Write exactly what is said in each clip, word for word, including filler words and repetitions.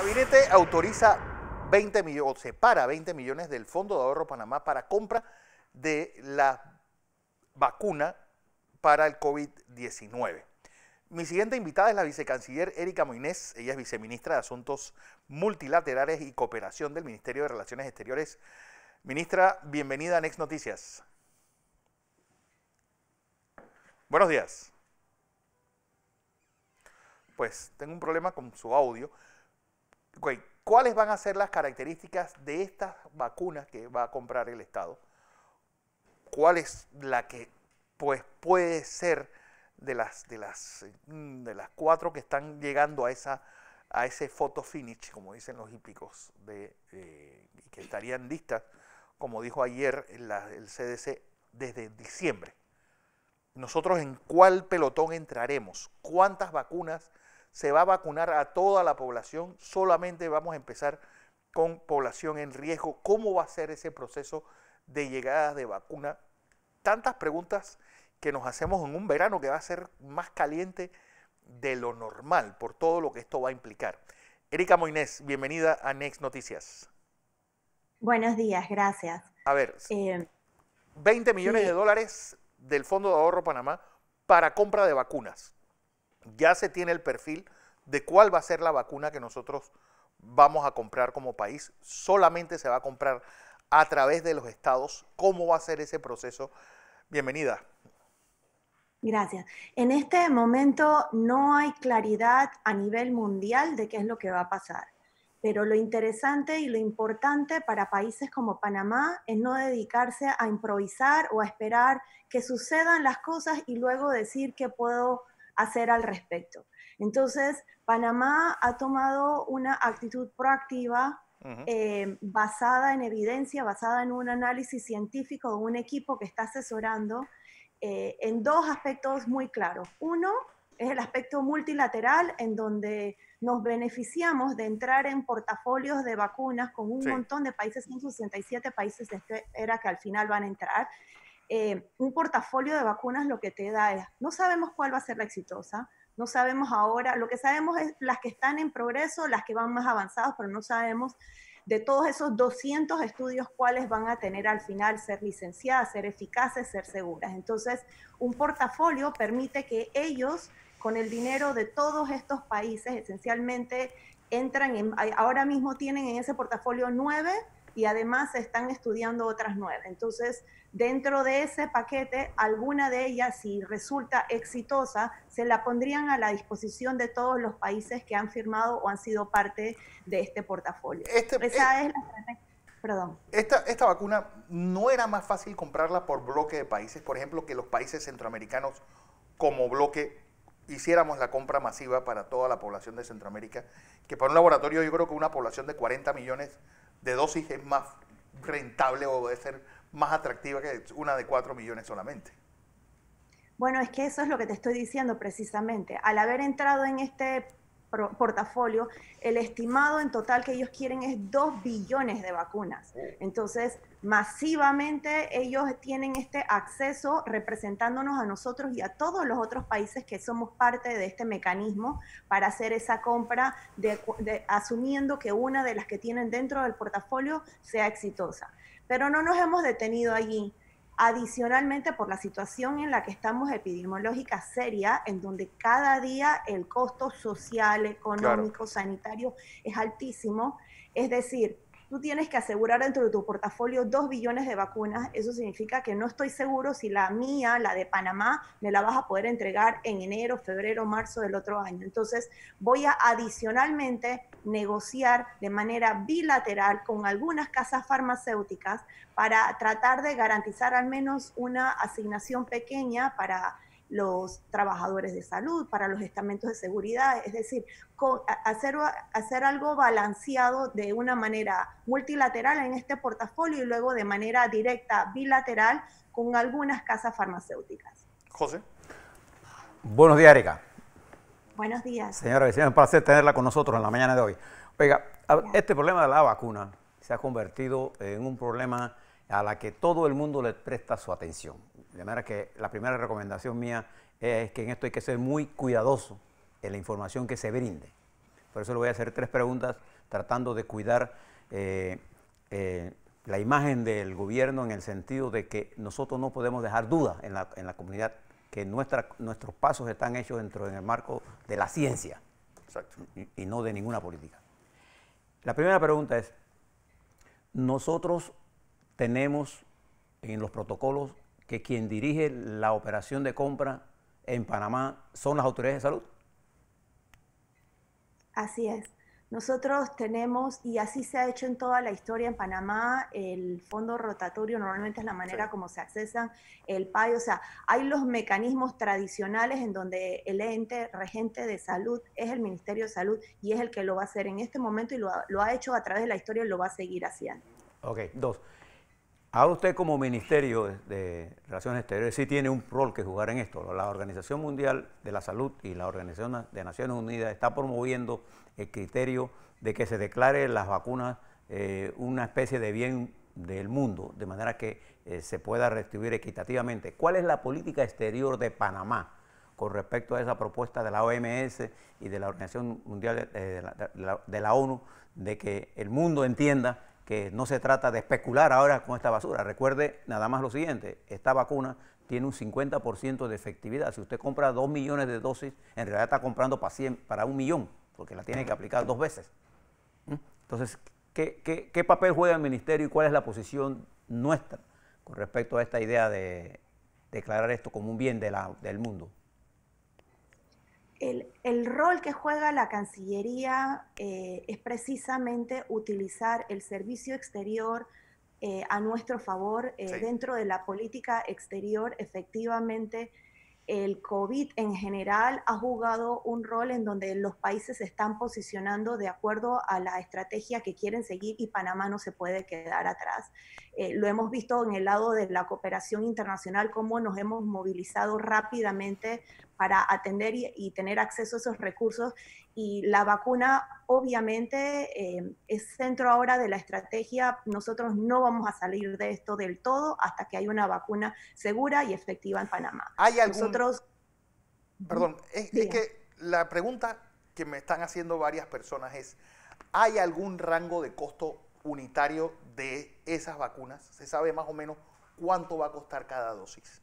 Gabinete autoriza veinte millones, o separa veinte millones del Fondo de Ahorro Panamá para compra de la vacuna para el COVID diecinueve. Mi siguiente invitada es la vicecanciller Erika Moines. Ella es viceministra de Asuntos Multilaterales y Cooperación del Ministerio de Relaciones Exteriores. Ministra, bienvenida a Next Noticias. Buenos días. Pues tengo un problema con su audio. Okay. ¿Cuáles van a ser las características de estas vacunas que va a comprar el Estado? ¿Cuál es la que pues, puede ser de las, de, las, de las cuatro que están llegando a, esa, a ese photo finish, como dicen los hípicos, de, eh, que estarían listas, como dijo ayer la, el C D C, desde diciembre? ¿Nosotros en cuál pelotón entraremos? ¿Cuántas vacunas se va a vacunar a toda la población? Solamente vamos a empezar con población en riesgo. ¿Cómo va a ser ese proceso de llegada de vacuna? Tantas preguntas que nos hacemos en un verano que va a ser más caliente de lo normal por todo lo que esto va a implicar. Erika Moines, bienvenida a Next Noticias. Buenos días, gracias. A ver, eh, veinte millones sí. de dólares del Fondo de Ahorro Panamá para compra de vacunas. Ya se tiene el perfil de cuál va a ser la vacuna que nosotros vamos a comprar como país. Solamente se va a comprar a través de los estados. ¿Cómo va a ser ese proceso? Bienvenida. Gracias. En este momento no hay claridad a nivel mundial de qué es lo que va a pasar. Pero lo interesante y lo importante para países como Panamá es no dedicarse a improvisar o a esperar que sucedan las cosas y luego decir qué puedo hacer al respecto. Entonces, Panamá ha tomado una actitud proactiva, uh-huh. eh, basada en evidencia, basada en un análisis científico de un equipo que está asesorando eh, en dos aspectos muy claros. Uno es el aspecto multilateral, en donde nos beneficiamos de entrar en portafolios de vacunas con un sí. montón de países, son sesenta y siete países de espera que al final van a entrar. Eh, un portafolio de vacunas lo que te da es, no sabemos cuál va a ser la exitosa, no sabemos ahora, lo que sabemos es las que están en progreso, las que van más avanzadas, pero no sabemos de todos esos doscientos estudios cuáles van a tener al final ser licenciadas, ser eficaces, ser seguras. Entonces, un portafolio permite que ellos, con el dinero de todos estos países, esencialmente entran en, ahora mismo tienen en ese portafolio nueve y además están estudiando otras nueve. Entonces, dentro de ese paquete, alguna de ellas, si resulta exitosa, se la pondrían a la disposición de todos los países que han firmado o han sido parte de este portafolio. Este, Esa eh, es la Perdón. Esta, esta vacuna, ¿no era más fácil comprarla por bloque de países? Por ejemplo, que los países centroamericanos como bloque hiciéramos la compra masiva para toda la población de Centroamérica, que para un laboratorio yo creo que una población de cuarenta millones de dosis es más rentable o debe ser más atractiva que una de cuatro millones solamente. Bueno, es que eso es lo que te estoy diciendo precisamente. Al haber entrado en este portafolio, el estimado en total que ellos quieren es dos billones de vacunas. Entonces, masivamente ellos tienen este acceso representándonos a nosotros y a todos los otros países que somos parte de este mecanismo para hacer esa compra, de, de, asumiendo que una de las que tienen dentro del portafolio sea exitosa. Pero no nos hemos detenido allí. Adicionalmente, por la situación en la que estamos epidemiológica seria, en donde cada día el costo social, económico, claro. sanitario es altísimo, es decir, tú tienes que asegurar dentro de tu portafolio dos billones de vacunas. Eso significa que no estoy seguro si la mía, la de Panamá, me la vas a poder entregar en enero, febrero, marzo del otro año. Entonces, voy a adicionalmente negociar de manera bilateral con algunas casas farmacéuticas para tratar de garantizar al menos una asignación pequeña para los trabajadores de salud, para los estamentos de seguridad, es decir, con, hacer, hacer algo balanceado de una manera multilateral en este portafolio y luego de manera directa, bilateral, con algunas casas farmacéuticas. José. Buenos días, Erika. Buenos días. Señora, es un placer tenerla con nosotros en la mañana de hoy. Oiga, este problema de la vacuna se ha convertido en un problema a la que todo el mundo le presta su atención. De manera que la primera recomendación mía es que en esto hay que ser muy cuidadoso en la información que se brinde. Por eso le voy a hacer tres preguntas tratando de cuidar eh, eh, la imagen del gobierno en el sentido de que nosotros no podemos dejar dudas en la, en la comunidad que nuestra, nuestros pasos están hechos dentro en el marco de la ciencia. Exacto. Y, y no de ninguna política. La primera pregunta es, nosotros tenemos en los protocolos que quien dirige la operación de compra en Panamá son las autoridades de salud. Así es. Nosotros tenemos, y así se ha hecho en toda la historia en Panamá, el fondo rotatorio normalmente es la manera sí. como se accesan, el P A I, o sea, hay los mecanismos tradicionales en donde el ente regente de salud es el Ministerio de Salud y es el que lo va a hacer en este momento y lo ha, lo ha hecho a través de la historia y lo va a seguir haciendo. Ok, dos. Ahora usted como Ministerio de, de Relaciones Exteriores sí tiene un rol que jugar en esto. La Organización Mundial de la Salud y la Organización de Naciones Unidas está promoviendo el criterio de que se declare las vacunas eh, una especie de bien del mundo, de manera que eh, se pueda redistribuir equitativamente. ¿Cuál es la política exterior de Panamá con respecto a esa propuesta de la O M S y de la Organización Mundial eh, de, la, de, la, de la ONU de que el mundo entienda que no se trata de especular ahora con esta basura? Recuerde nada más lo siguiente, esta vacuna tiene un cincuenta por ciento de efectividad. Si usted compra dos millones de dosis, en realidad está comprando para, cien, para un millón, porque la tiene que aplicar dos veces. Entonces, ¿qué, qué, qué papel juega el Ministerio y cuál es la posición nuestra con respecto a esta idea de declarar esto como un bien de la, del mundo? El, el rol que juega la Cancillería eh, es precisamente utilizar el servicio exterior eh, a nuestro favor. Eh, sí. Dentro de la política exterior, efectivamente, el COVID en general ha jugado un rol en donde los países se están posicionando de acuerdo a la estrategia que quieren seguir y Panamá no se puede quedar atrás. Eh, lo hemos visto en el lado de la cooperación internacional, cómo nos hemos movilizado rápidamente para atender y, y tener acceso a esos recursos. Y la vacuna, obviamente, eh, es centro ahora de la estrategia. Nosotros no vamos a salir de esto del todo hasta que haya una vacuna segura y efectiva en Panamá. ¿Hay algún... Nosotros... Perdón, es, es que la pregunta que me están haciendo varias personas es, ¿hay algún rango de costo unitario de esas vacunas? ¿Se sabe más o menos cuánto va a costar cada dosis?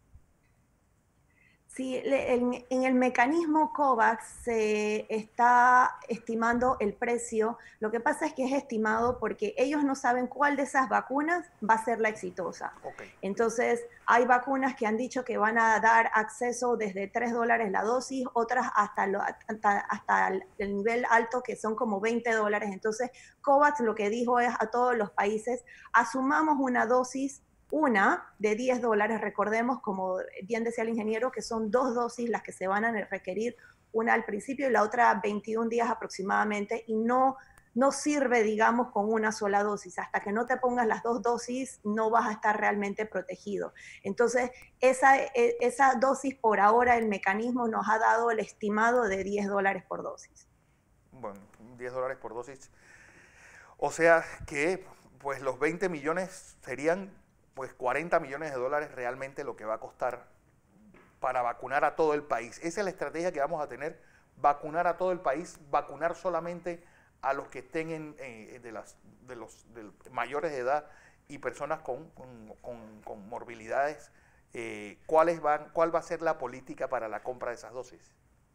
Sí, en, en el mecanismo COVAX se está estimando el precio. Lo que pasa es que es estimado porque ellos no saben cuál de esas vacunas va a ser la exitosa. Okay. Entonces, hay vacunas que han dicho que van a dar acceso desde tres dólares la dosis, otras hasta, lo, hasta, hasta el nivel alto que son como veinte dólares. Entonces, COVAX lo que dijo es a todos los países, asumamos una dosis una de diez dólares, recordemos, como bien decía el ingeniero, que son dos dosis las que se van a requerir, una al principio y la otra veintiún días aproximadamente, y no, no sirve, digamos, con una sola dosis. Hasta que no te pongas las dos dosis, no vas a estar realmente protegido. Entonces, esa, esa dosis, por ahora, el mecanismo nos ha dado el estimado de diez dólares por dosis. Bueno, diez dólares por dosis. O sea que, pues, los veinte millones serían... pues cuarenta millones de dólares realmente lo que va a costar para vacunar a todo el país. Esa es la estrategia que vamos a tener, vacunar a todo el país, vacunar solamente a los que estén en, eh, de, las, de los de mayores de edad y personas con, con, con, con morbilidades. Eh, ¿cuáles van, ¿Cuál va a ser la política para la compra de esas dosis?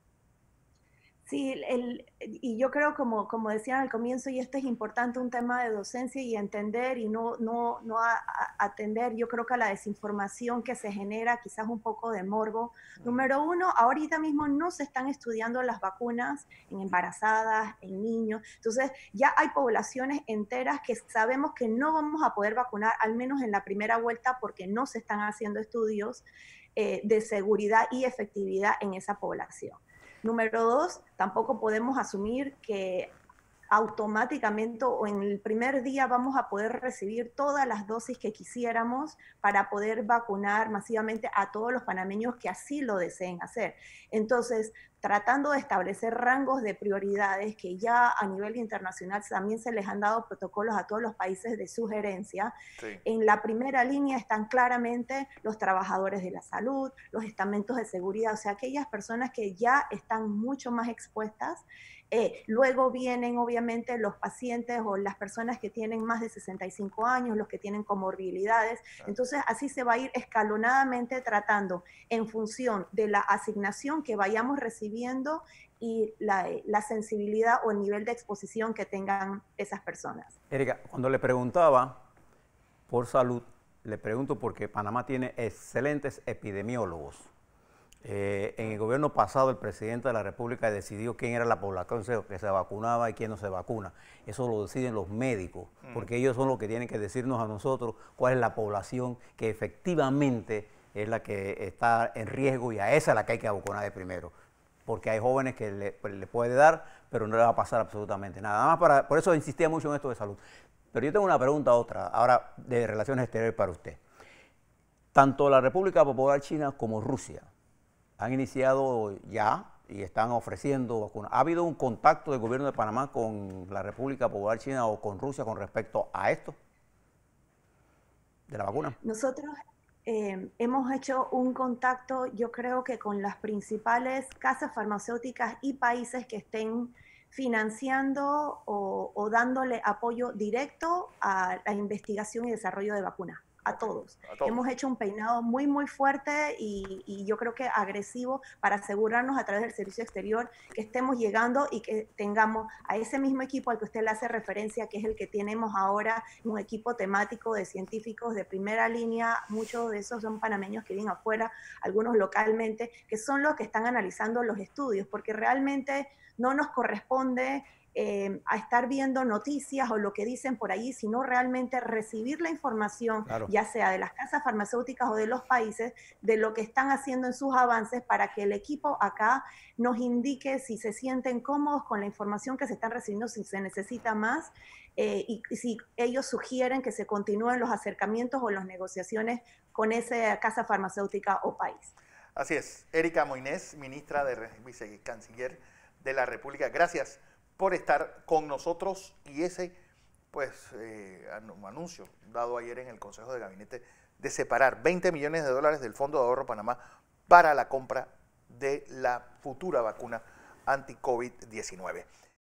Sí, el, y yo creo, como, como decían al comienzo, y esto es importante, un tema de docencia y entender y no, no, no a, a atender, yo creo que a la desinformación que se genera, quizás un poco de morbo. Mm. Número uno, ahorita mismo no se están estudiando las vacunas en embarazadas, en niños, entonces ya hay poblaciones enteras que sabemos que no vamos a poder vacunar, al menos en la primera vuelta, porque no se están haciendo estudios eh, de seguridad y efectividad en esa población. Número dos, tampoco podemos asumir que automáticamente o en el primer día vamos a poder recibir todas las dosis que quisiéramos para poder vacunar masivamente a todos los panameños que así lo deseen hacer. Entonces, tratando de establecer rangos de prioridades que ya a nivel internacional también se les han dado protocolos a todos los países de sugerencia. Sí. En la primera línea están claramente los trabajadores de la salud, los estamentos de seguridad, o sea, aquellas personas que ya están mucho más expuestas Eh, luego vienen obviamente los pacientes o las personas que tienen más de sesenta y cinco años, los que tienen comorbilidades. Entonces así se va a ir escalonadamente tratando en función de la asignación que vayamos recibiendo y la, la sensibilidad o el nivel de exposición que tengan esas personas. Erika, cuando le preguntaba por salud, le pregunto porque Panamá tiene excelentes epidemiólogos. Eh, en el gobierno pasado el presidente de la República decidió quién era la población que se vacunaba y quién no se vacuna. Eso lo deciden los médicos, porque ellos son los que tienen que decirnos a nosotros cuál es la población que efectivamente es la que está en riesgo y a esa es la que hay que vacunar de primero. Porque hay jóvenes que le, le puede dar, pero no le va a pasar absolutamente nada. Nada más para, por eso insistía mucho en esto de salud. Pero yo tengo una pregunta otra, ahora de relaciones exteriores para usted. Tanto la República Popular China como Rusia han iniciado ya y están ofreciendo vacunas. ¿Ha habido un contacto del gobierno de Panamá con la República Popular China o con Rusia con respecto a esto de la vacuna? Nosotros eh, hemos hecho un contacto, yo creo que con las principales casas farmacéuticas y países que estén financiando o, o dándole apoyo directo a la investigación y desarrollo de vacunas. A todos. a todos. Hemos hecho un peinado muy, muy fuerte y, y yo creo que agresivo para asegurarnos a través del servicio exterior que estemos llegando y que tengamos a ese mismo equipo al que usted le hace referencia, que es el que tenemos ahora, un equipo temático de científicos de primera línea. Muchos de esos son panameños que vienen afuera, algunos localmente, que son los que están analizando los estudios, porque realmente no nos corresponde Eh, a estar viendo noticias o lo que dicen por allí, sino realmente recibir la información, claro, ya sea de las casas farmacéuticas o de los países, de lo que están haciendo en sus avances para que el equipo acá nos indique si se sienten cómodos con la información que se están recibiendo, si se necesita más, eh, y, y si ellos sugieren que se continúen los acercamientos o las negociaciones con esa casa farmacéutica o país. Así es. Erika Moines, ministra de vicecanciller de la República. Gracias por estar con nosotros y ese pues eh, anuncio dado ayer en el Consejo de Gabinete de separar veinte millones de dólares del Fondo de Ahorro Panamá para la compra de la futura vacuna anti COVID diecinueve.